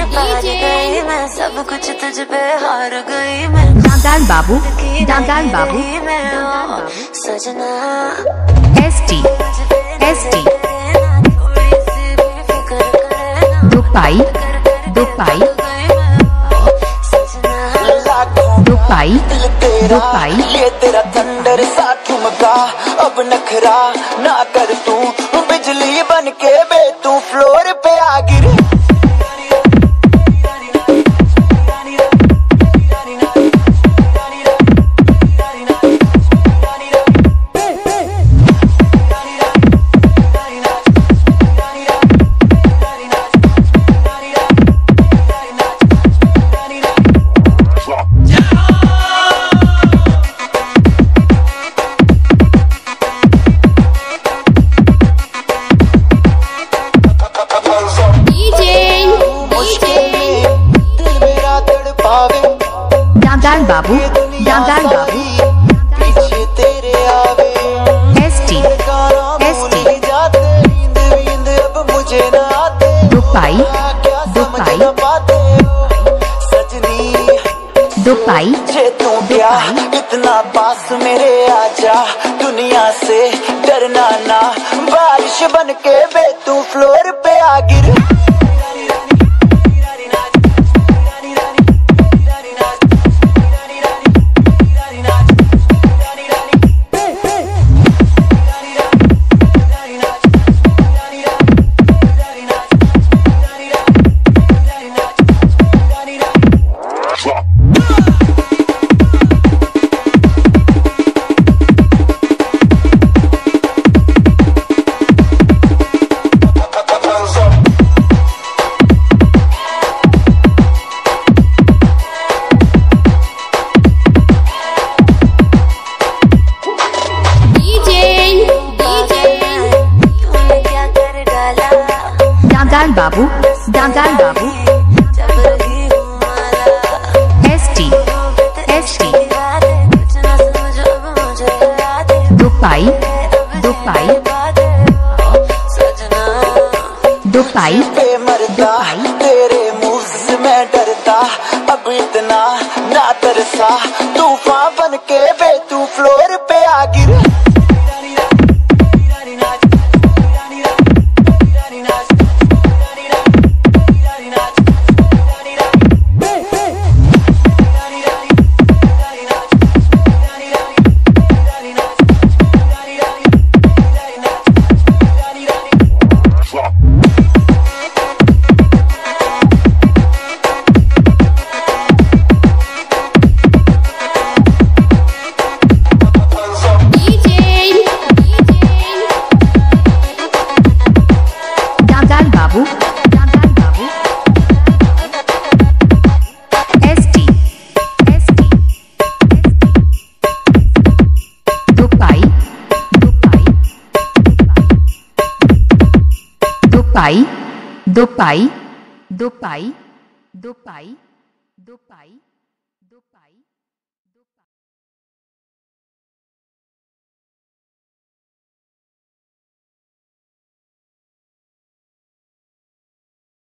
हार गई मैं, सब कुछ तुझ पे हार गई मैं। डांगाल बाबू, डांगाल बाबू, सजना एसटी एसटी दुपाई दुपाई दुपाई दुपाई ये तेरा थंडर सा ठुमका, अब नखरा ना कर तू, बिजली बन के बे तू फ्लोर पे आ गिर। डांगाल बाबू, डांगाल बाबू, पीछे तेरे आवे एसटी एसटी अब मुझे ना आते दुपाई दुपाई सजनी दुपाई जे तू क्या इतना पास मेरे आजा, दुनिया से डरना ना, बारिश बन के बे तू फ्लोर पे आ गिर। डांगाल बाबू, डांगाल बाबू, एसटी एसटी दुपाई दुपाई दुपाई पे मरता तेरे मुंह से मैं डरता, अब इतना ना तरसा, तूफान बन के बे तू फ्लोर पे आ गिर। बाबू, डांगाल बाबू, एसटी एसटी दुपाई दुपाई दुपाई दुपाई दुपाई दुपाई दुपाई दुपाई।